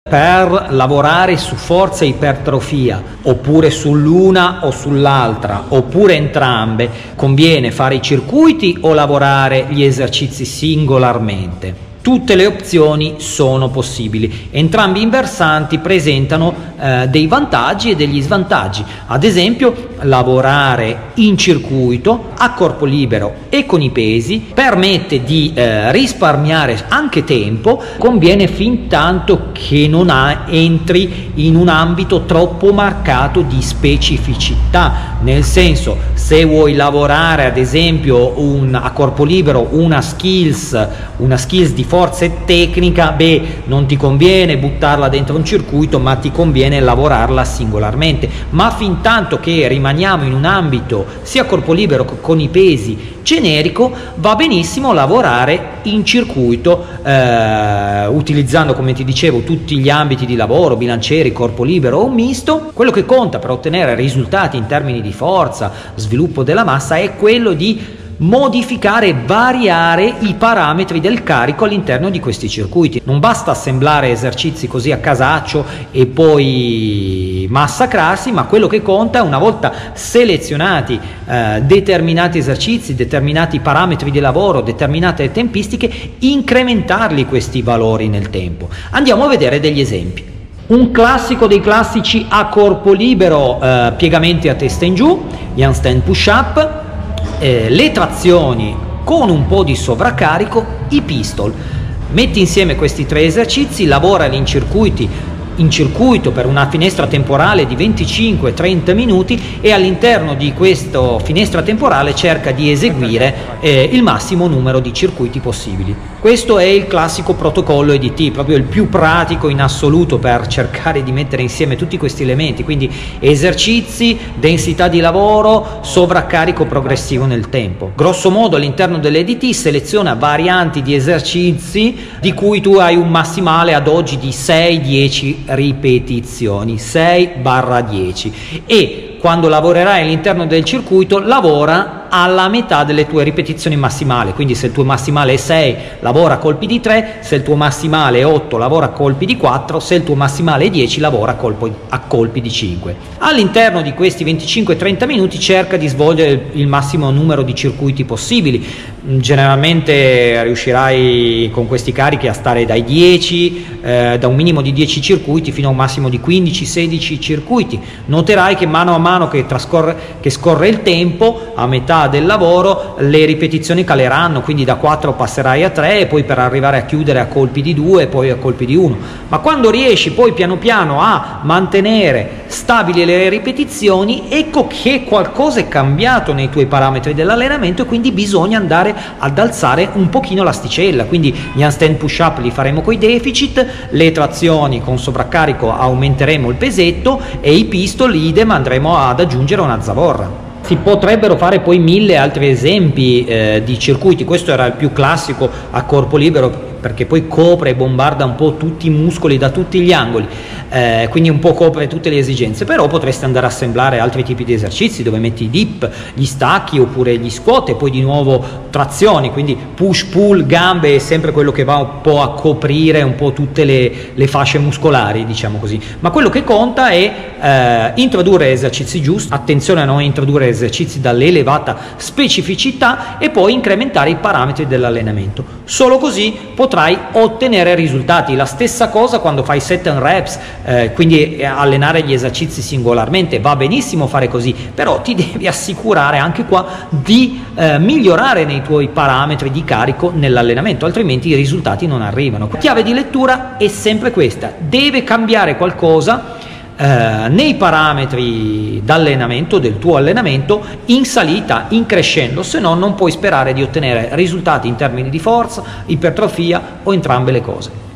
Per lavorare su forza e ipertrofia, oppure sull'una o sull'altra, oppure entrambe, conviene fare i circuiti o lavorare gli esercizi singolarmente? Tutte le opzioni sono possibili, entrambi i versanti presentano dei vantaggi e degli svantaggi. Ad esempio, lavorare in circuito a corpo libero e con i pesi permette di risparmiare anche tempo, conviene fin tanto che non entri in un ambito troppo marcato di specificità, nel senso, se vuoi lavorare ad esempio a corpo libero una skills di forza e tecnica, non ti conviene buttarla dentro un circuito, ma ti conviene lavorarla singolarmente. Ma fin tanto che rimaniamo in un ambito sia corpo libero con i pesi generico, va benissimo lavorare in circuito utilizzando, come ti dicevo, tutti gli ambiti di lavoro, bilancieri, corpo libero o misto. Quello che conta per ottenere risultati in termini di forza, sviluppo della massa, è quello di modificare e variare i parametri del carico all'interno di questi circuiti. Non basta assemblare esercizi così a casaccio e poi massacrarsi, ma quello che conta è, una volta selezionati determinati esercizi, determinati parametri di lavoro, determinate tempistiche, incrementarli questi valori nel tempo. Andiamo a vedere degli esempi. Un classico dei classici a corpo libero, piegamenti a testa in giù, gli handstand push-up, le trazioni con un po' di sovraccarico, i pistol. Metti insieme questi tre esercizi, lavorali in circuito per una finestra temporale di 25-30 minuti e all'interno di questa finestra temporale cerca di eseguire il massimo numero di circuiti possibili. Questo è il classico protocollo EDT, proprio il più pratico in assoluto per cercare di mettere insieme tutti questi elementi, quindi esercizi, densità di lavoro, sovraccarico progressivo nel tempo. Grosso modo all'interno dell'EDT seleziona varianti di esercizi di cui tu hai un massimale ad oggi di 6-10 ripetizioni, 6/10, e quando lavorerai all'interno del circuito lavora alla metà delle tue ripetizioni massimali. Quindi se il tuo massimale è 6 lavora a colpi di 3, se il tuo massimale è 8 lavora a colpi di 4, se il tuo massimale è 10 lavora a colpi di 5. All'interno di questi 25-30 minuti cerca di svolgere il massimo numero di circuiti possibili. Generalmente riuscirai con questi carichi a stare dai 10, da un minimo di 10 circuiti fino a un massimo di 15-16 circuiti. Noterai che mano a mano che scorre il tempo, a metà del lavoro le ripetizioni caleranno, quindi da 4 passerai a 3 e poi per arrivare a chiudere a colpi di 2 e poi a colpi di 1. Ma quando riesci poi piano piano a mantenere stabili le ripetizioni, ecco che qualcosa è cambiato nei tuoi parametri dell'allenamento e quindi bisogna andare ad alzare un pochino l'asticella. Quindi gli handstand push up li faremo coi deficit, le trazioni con sovraccarico aumenteremo il pesetto e i pistol idem andremo ad aggiungere una zavorra. Si potrebbero fare poi 1000 altri esempi di circuiti. Questo era il più classico a corpo libero, perché poi copre e bombarda un po' tutti i muscoli da tutti gli angoli, quindi un po' copre tutte le esigenze. Però potresti andare a assemblare altri tipi di esercizi dove metti i dip, gli stacchi oppure gli squat e poi di nuovo trazioni, quindi push pull gambe è sempre quello che va un po' a coprire un po' tutte le fasce muscolari, diciamo così. Ma quello che conta è introdurre esercizi giusti, attenzione a non introdurre esercizi dall'elevata specificità, e poi incrementare i parametri dell'allenamento. Solo così potrai ottenere risultati. La stessa cosa quando fai set and reps, quindi allenare gli esercizi singolarmente. Va benissimo fare così, però ti devi assicurare anche qua di migliorare nei tuoi parametri di carico nell'allenamento, altrimenti i risultati non arrivano. La chiave di lettura è sempre questa: deve cambiare qualcosa nei parametri d'allenamento del tuo allenamento in salita, in crescendo, se no non puoi sperare di ottenere risultati in termini di forza, ipertrofia o entrambe le cose.